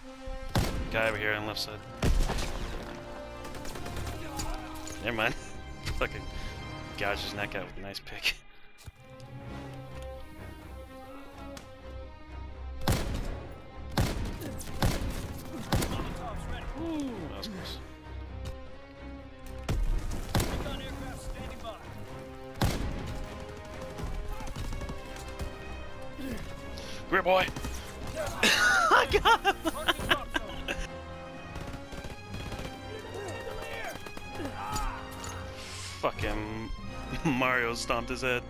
Guy over here on the left side. Never mind. Fucking gouge his neck out with a nice pick. Ooh, that was close. Great boy! I got him! Fucking Mario stomped his head.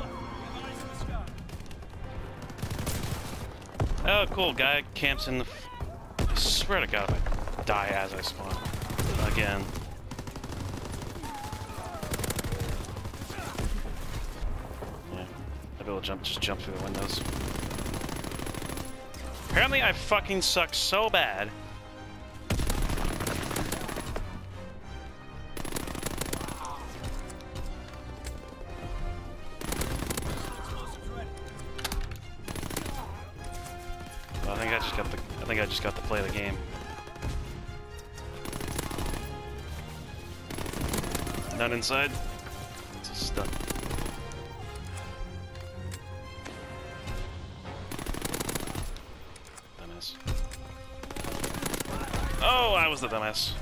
Oh, cool. Guy camps in the. I swear to God, if I die as I spawn. Again. Yeah. I'll be able to just jump through the windows. Apparently, I fucking suck so bad. I think I just got to play the game. None inside. It's a stuck. Dumbass. Oh, I was the dumbass.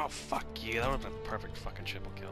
Oh, fuck you. That would have been a perfect fucking triple kill.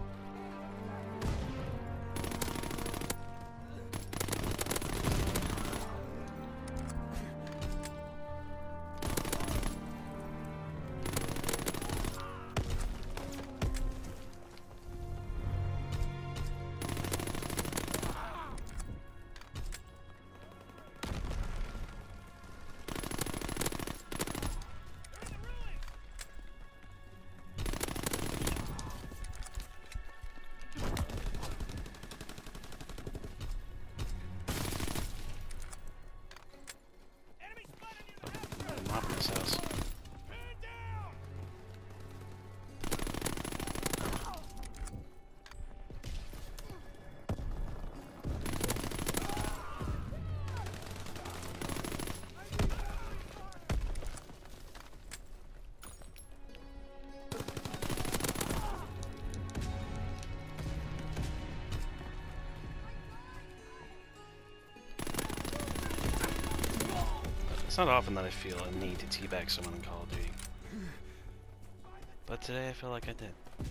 Not in this house. It's not often that I feel a need to teabag someone in Call of Duty. But today I feel like I did.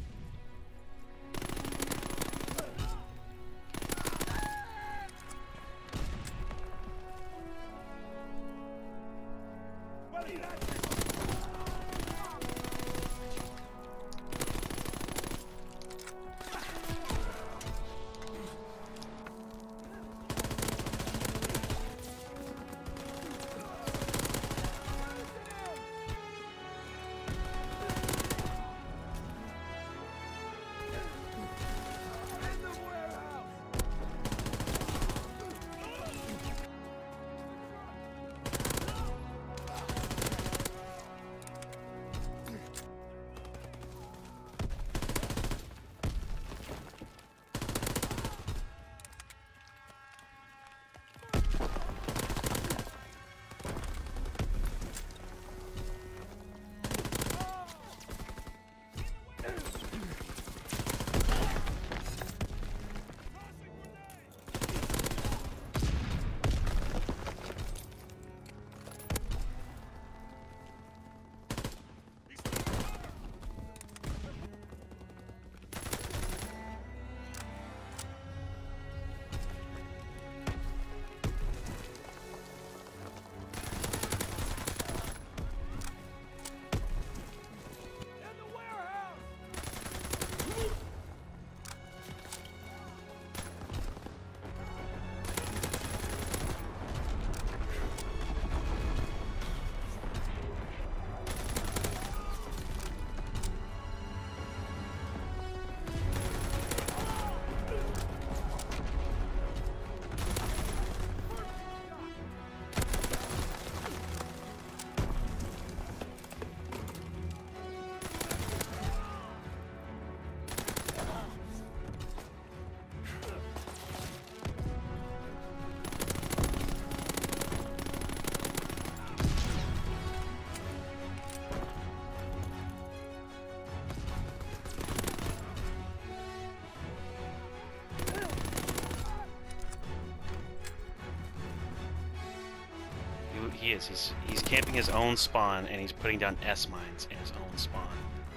He is. He's camping his own spawn, and he's putting down S mines in his own spawn,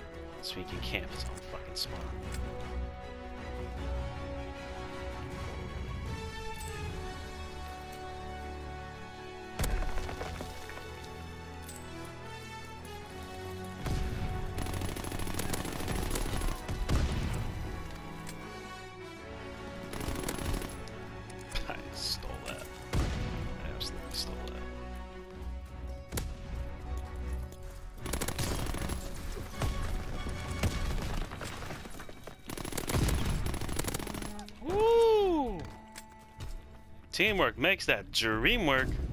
so he can camp his own fucking spawn. I stole that. I absolutely stole that. Teamwork makes that dream work.